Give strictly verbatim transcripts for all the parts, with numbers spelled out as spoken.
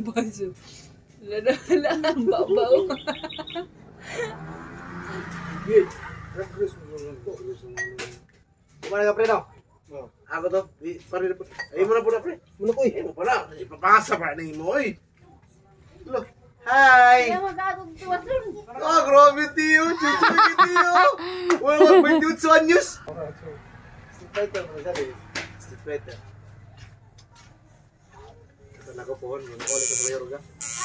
baju. Lala, lala, bau-bau. Git. Terus Kumana ka pre no? Oh. Ako to, di pare na po. Ay mo na po na pre. Mo ko eh. Mo pala, ipapasa pa ni mo oy. Look. Hi. Kaya magagong tuwas dun. Oh, grabe tiyo. Chuchu ni tiyo. Wala wag may dudes on news. Stipeter mo sa di. Stipeter. Ito na ko pohon, mo ko sa mayor ga.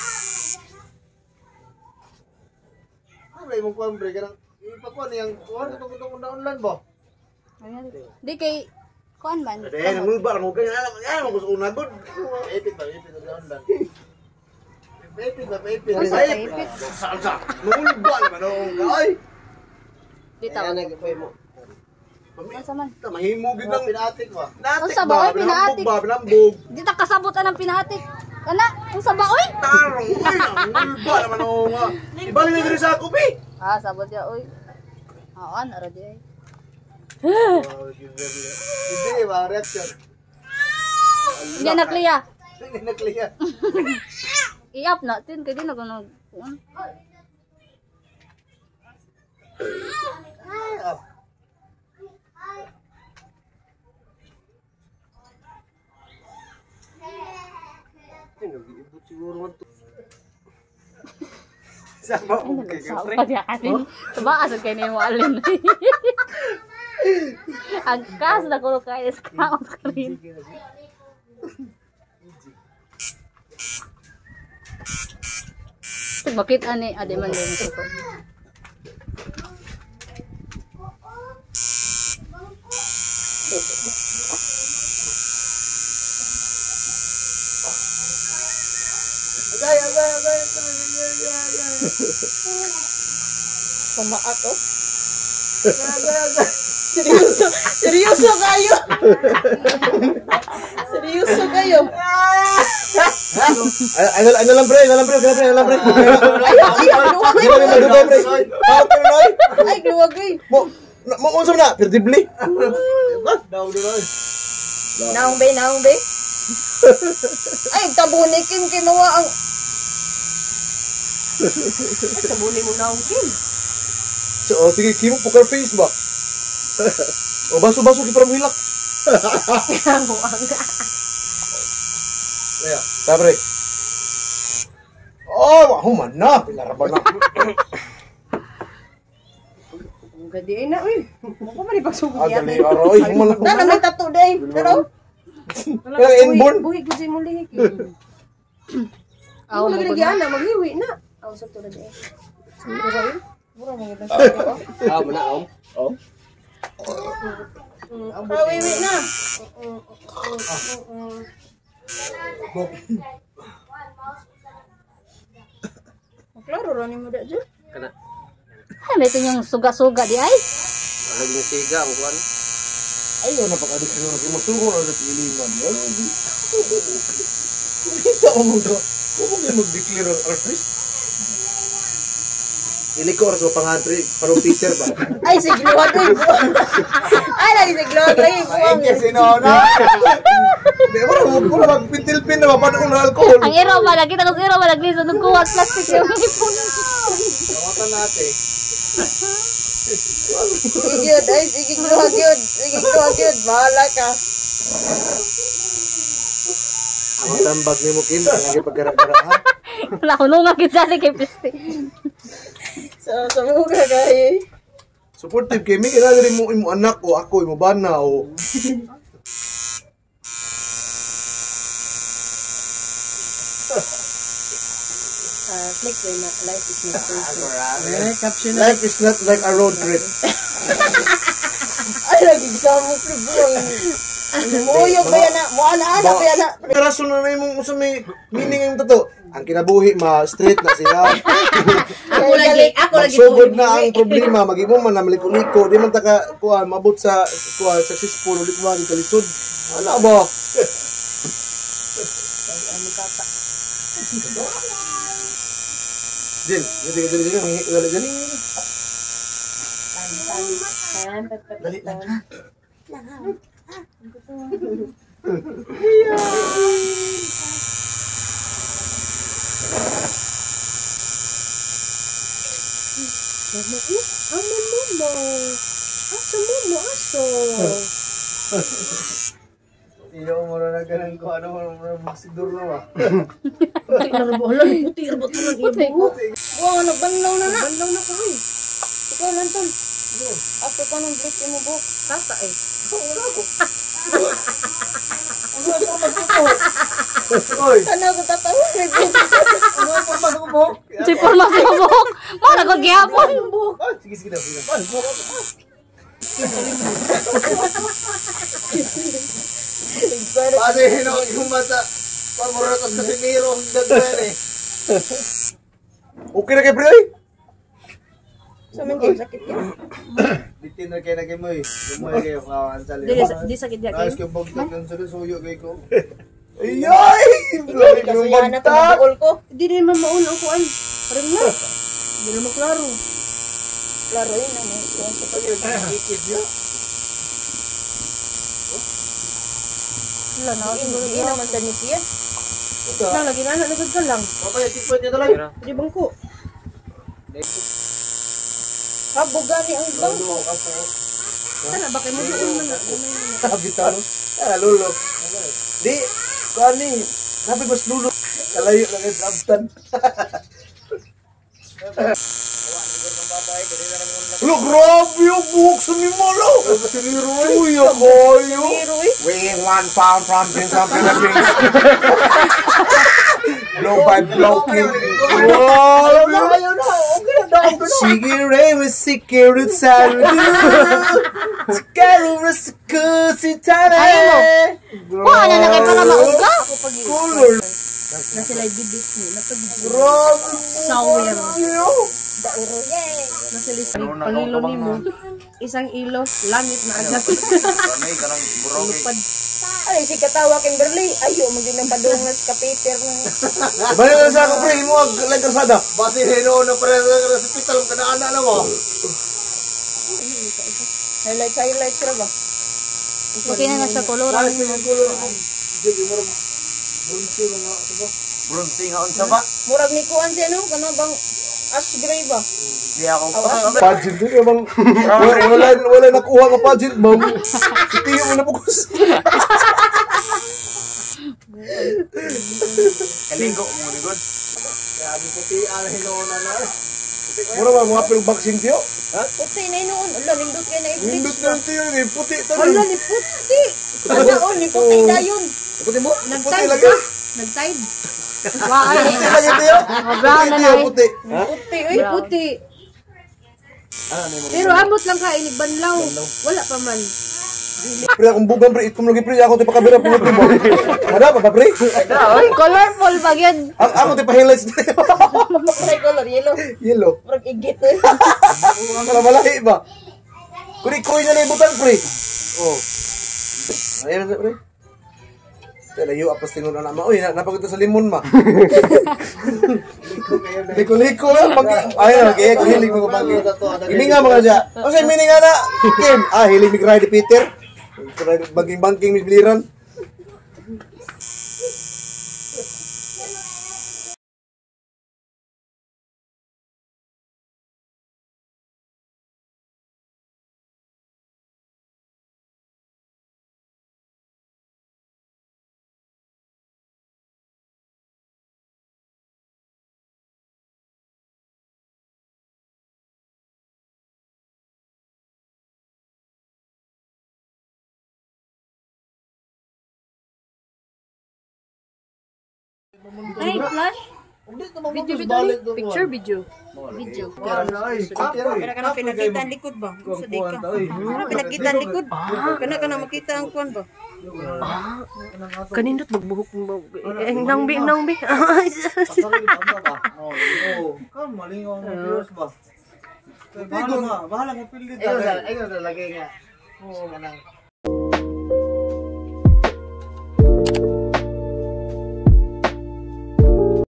Ay mo ko pre kanang ipakuan yang kuan itong undan ba? Di kay kuan man. Ade, nangulbar mo kaya alam, ay mo gusto una gud. Epit ba, epit na undan. Epit ba, epit. Sa ipit. Saan sa? Nangulbar man dong, ay. Di tawa. mo. Asa man? Mahimo gid ang pinatik ba? Natik Unsa ba, ba? oy, pinatik? Pinambog ba, pinambog. Di ta kasabutan ng pinatik. Kana, unsa ba oy? Tarong, uy, nangulbar man dong. Ibalik na diri sa kupi. Ah, sabot ya oy. Awan ara di ay. Hindi ba reaction? Hindi nakliya. Hindi nakliya. I-up natin kay di na kuno. Kuan. Sama okay ka pre. Sa atin. Ba asa kay ni mo alin. Ang kas na kuno kay sa screen. Bakit ani ade man din ko. Agay, agay, agay. Pamaat oh. Agay, agay. Seryoso, seryoso kayo. Seryoso kayo. Ay, ano ano lang pre, ano lang pre, ano lang pre, ano lang pre. Ayaw, ayaw, luwag Hindi na dugay pre. Ah, pero noy. ay, luwag ay. Mo mo unsa na? Perdibli. Daw di ba? Naong be, naong be. Ay, tabunikin kinuha ang... Tabunin mo naong kin. So, oh, sige, kimo poker face ba? O baso-baso ki para hilak. Ya, sabre. Oh, ako man na, pinaraban na. Ang gadi ay na, uy. Mukha man ipagsugo Ah, yan. dali, aroy, mo lang. Na, may tattoo day. Pero, Pero inborn. buhi ko sa imong lihik. Aw, maglagyan na, maghiwi na. Aw, sa tulad eh. Siguro ba yun? Mura mo ganda sa ito. Ah, mana om. Oh. Kawiwi na. Klaro rin mo da dyan. Kana. Ay, may ito yung suga-suga di ay. Alag ni tiga mo kan. Ayo na pag-adik ko na masugo na sa pilingan. Kita mo mo to. Kung mo mag-declare artist. Ini ko oras mo pang-country, parang Peter ba? Ay, sigluwag ay buwang. Ay, lagi sigluwag ay buwang. Ay, kasi no, no. Di ba, huwag ko na magpintil-pin na mapano ko ng alcohol. Ang iro ba, nakita ko sa iro ba, nagliso ng kuwag plastic yung ipon. Tawatan natin. Sige yun, ay, sige gluwag yun. Sige gluwag yun, bahala ka. Ang tambag ni mo, Kim, lagi pagkara-kara, ha? Wala ko nung nakita kay Piste. So, sa mga kaya. Supportive kami, kailangan rin mo imo anak o ako, imo bana o... Uh, click ko na, life is not Eh, caption life is not like a road trip. Ay, lagi ka mo pribuang. Muyo ba yan na? Muala na ba yan na? Rason na na yung sa may meaning yung tato. Ang kinabuhi, ma-straight na sila. Ako lagi, ako lagi. Magsugod na ang problema, mag-imo man na maliko-liko. Di man taka, kuha, mabot sa, kuha, successful, ulit mo ang kalisod. Ano ba? Jil, jadi jadi jadi jadi jadi jadi. Dali lang. Mama, eh, amo mo. Aso mo mo, aso. Iyo mo na ganun ko ano mo na magsidur na ba. Puti na rabo. Hala, puti rabo to lang Puti. ibo. Wow, nagbanlaw na na. Banlaw na ko eh. Ikaw lang tol. After pa nung break mo buhok. Tata eh. Oy, Sana ako tatawa. May buhok. ano pa pasok mo? Si Paul mas mabok. Mo nagod gyapon. Ah, sige sige daw. Ah, Pati hino yung mata. Pamuratas sa Casimiro ang dagdan eh. Okay na kay Pre? Sa amin kayo, sakit yan. Bitin na kayo na kayo mo eh. Lumoy kayo kawan sa Di, liwa. di sakit ya Ayos kayo. kayo bugtag yung suyo kayo ko. Ayay! Blame yung Kasuyahan na ito bagtak! ng buhol ko. Di din man mauna ko an. Parang na. Di na maklaro. Klaro yun. Ano, ito ang sa Wala na. Hindi naman sa niya. Na lagi na na nagad ka lang. Papaya, tipod niya talaga. Di bangko. Kabugani ang bangko. Sana bakit mo doon man na. Kabitano. Ah, lulo. Di, kani. Sabi mas lulo. Kalayo lang yung sabtan. Lo, grabe yung buhok sa Mimolo! Uy, kayo! Weighing one pound from King Something that brings blow by blow king. Wow! Sige rin, masikirit sa lulo. Sikaro, masiku, si tane. Wa na na kay para mauga. Color. Na sila bidit ni. Napagid. Grabe! Sawer. Yay! Na sila pangilo ni mo. Isang ilo, langit na agad. Lupad. Ay, si katawa Kimberly. Ayaw, maging ng padungas ka Peter. Balik na sa ako, pre. Mo ang lagkarsada. Basi hino na pre sa hospital ang kanaan na mo. Highlights, highlights ra ba? Okay na na sa koloran. Bronze nga unsa ba? Murag ni kuan siya no? Kano bang ash gray ba? Di ako. Pajin din bang wala wala nakuha ka pajin bang. Si Tiyo mo na bukus. Kaligo mo ni god. Grabe puti ang hinona na. Mura ba mga pil vaccine Tiyo? Ha? Puti na noon. Ala, nindot kay na Nindot i-bleach na ba? Tiyo ni puti ta. Ala, ni puti. Ano, ni puti dayon. Puti mo? Puti Nag-tide lagi. ka. Nag-tide. Wa ay. Puti lagi Tiyo. Brown na na. Puti. Puti, uy. Ay, puti. Pero amot lang ka, inigbanlaw. Wala pa man. Pre akong bugan pre, itom lagi pre ako ti pakabira pre mo. Ada pa pre? Colorful pa gyud. Ako ako ti pa-highlights. Try color, yellow. Yellow. Murag igit eh. Wala malahi ba? Kuri koy na libutan pre. Oh. Ayun na pre. Layo apas tingon na ma. Uy, napagod sa limon ma. Liko-liko lang pag ayun kaya ko hilig mo pag. Giminga mga ja. O say mininga na. Kim, ah hilig mi Ride Peter. Baging bangking mi biliran. Ay, flash. Video, video. Picture, video. Video. Kana kana pinakita ang likod ba? Sa dika. Kana pinakita ang likod. Kana kana makita ang kuan ba? Kanindot magbuhok mo. Eh, nang bi, nang bi. Kan malingaw ng viewers ba? Bahala mo pili. Ayun, ayun talaga nga. Oo, kanang